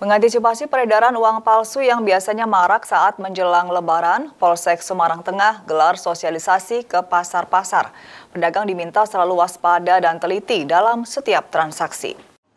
Mengantisipasi peredaran uang palsu yang biasanya marak saat menjelang Lebaran, Polsek Semarang Tengah gelar sosialisasi ke pasar-pasar. Pedagang diminta selalu waspada dan teliti dalam setiap transaksi.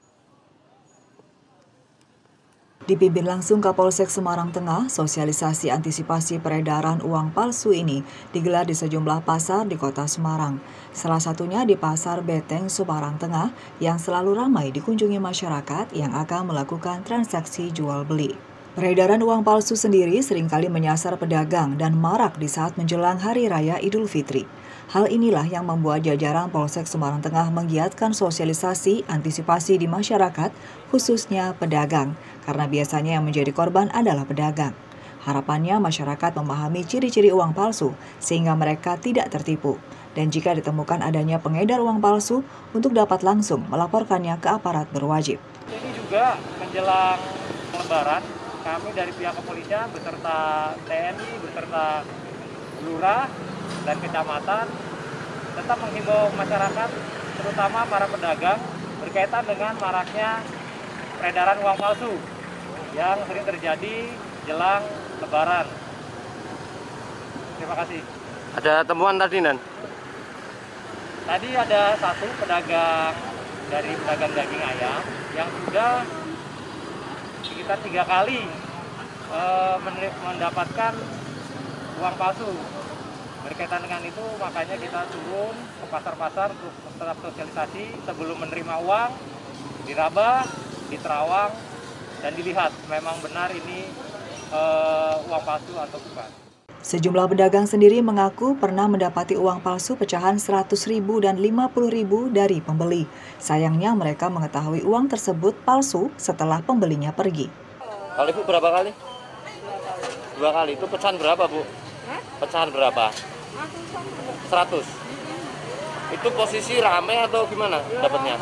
Dipimpin langsung Kapolsek Semarang Tengah, sosialisasi antisipasi peredaran uang palsu ini digelar di sejumlah pasar di kota Semarang. Salah satunya di Pasar Beteng Semarang Tengah yang selalu ramai dikunjungi masyarakat yang akan melakukan transaksi jual-beli. Peredaran uang palsu sendiri seringkali menyasar pedagang dan marak di saat menjelang Hari Raya Idul Fitri. Hal inilah yang membuat jajaran Polsek Semarang Tengah menggiatkan sosialisasi antisipasi di masyarakat, khususnya pedagang, karena biasanya yang menjadi korban adalah pedagang. Harapannya masyarakat memahami ciri-ciri uang palsu sehingga mereka tidak tertipu. Dan jika ditemukan adanya pengedar uang palsu, untuk dapat langsung melaporkannya ke aparat berwajib. Ini juga menjelang Lebaran, kami dari pihak kepolisian beserta TNI, beserta lurah dan kecamatan tetap menghimbau masyarakat, terutama para pedagang, berkaitan dengan maraknya peredaran uang palsu yang sering terjadi jelang Lebaran. Terima kasih. Ada temuan tadi, Nan? Tadi ada satu pedagang dari pedagang daging ayam yang sudah sekitar 3 kali mendapatkan uang palsu. Berkaitan dengan itu, makanya kita turun ke pasar-pasar untuk tetap sosialisasi sebelum menerima uang, diraba, diterawang, dan dilihat memang benar ini uang palsu atau bukan. Sejumlah pedagang sendiri mengaku pernah mendapati uang palsu pecahan 100.000 dan 50.000 dari pembeli. Sayangnya mereka mengetahui uang tersebut palsu setelah pembelinya pergi. Kalau Ibu berapa kali? 2 kali. Itu pecahan berapa, Bu? Pecahan berapa? 100. Itu posisi rame atau gimana dapatnya?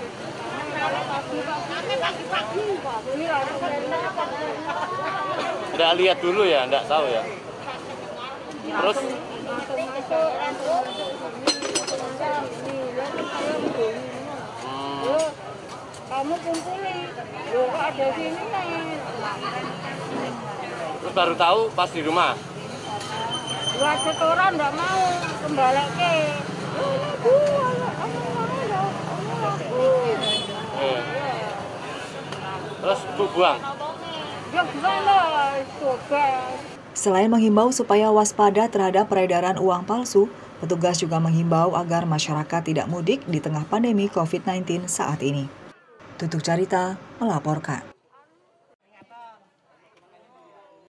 Nggak lihat dulu ya, nggak tahu ya. Terus kamu kumpulin, ada sini terus baru tahu pas di rumah. Dua setoran nggak mau kembali ke. Terus Bu buang. Ya gimana? Coba. Selain menghimbau supaya waspada terhadap peredaran uang palsu, petugas juga menghimbau agar masyarakat tidak mudik di tengah pandemi COVID-19 saat ini. Tutuk Carita melaporkan.